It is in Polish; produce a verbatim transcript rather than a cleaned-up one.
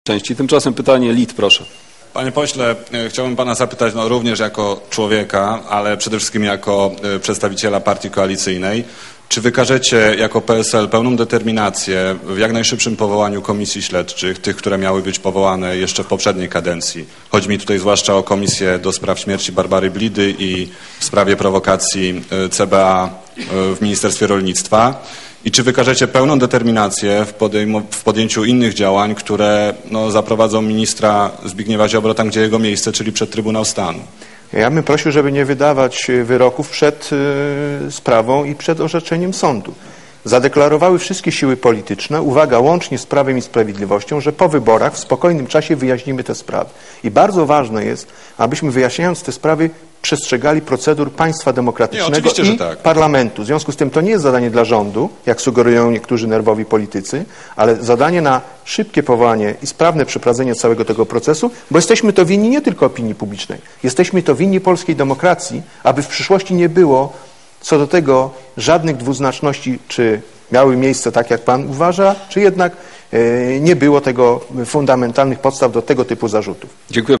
części. Tymczasem pytanie Lit, proszę. Panie pośle, chciałbym pana zapytać no, również jako człowieka, ale przede wszystkim jako przedstawiciela partii koalicyjnej. Czy wykażecie jako P S L pełną determinację w jak najszybszym powołaniu komisji śledczych, tych, które miały być powołane jeszcze w poprzedniej kadencji? Chodzi mi tutaj zwłaszcza o komisję do spraw śmierci Barbary Blidy i w sprawie prowokacji C B A w Ministerstwie Rolnictwa. I czy wykażecie pełną determinację w, w podjęciu innych działań, które no, zaprowadzą ministra Zbigniewa Ziobro tam, gdzie jego miejsce, czyli przed Trybunał Stanu? Ja bym prosił, żeby nie wydawać wyroków przed y, sprawą i przed orzeczeniem sądu. Zadeklarowały wszystkie siły polityczne, uwaga, łącznie z Prawem i Sprawiedliwością, że po wyborach w spokojnym czasie wyjaśnimy te sprawy. I bardzo ważne jest, abyśmy wyjaśniając te sprawy przestrzegali procedur państwa demokratycznego nie, i tak. parlamentu. W związku z tym to nie jest zadanie dla rządu, jak sugerują niektórzy nerwowi politycy, ale zadanie na szybkie powołanie i sprawne przeprowadzenie całego tego procesu, bo jesteśmy to winni nie tylko opinii publicznej. Jesteśmy to winni polskiej demokracji, aby w przyszłości nie było co do tego żadnych dwuznaczności, czy miały miejsce tak, jak pan uważa, czy jednak e, nie było tego fundamentalnych podstaw do tego typu zarzutów. Dziękuję.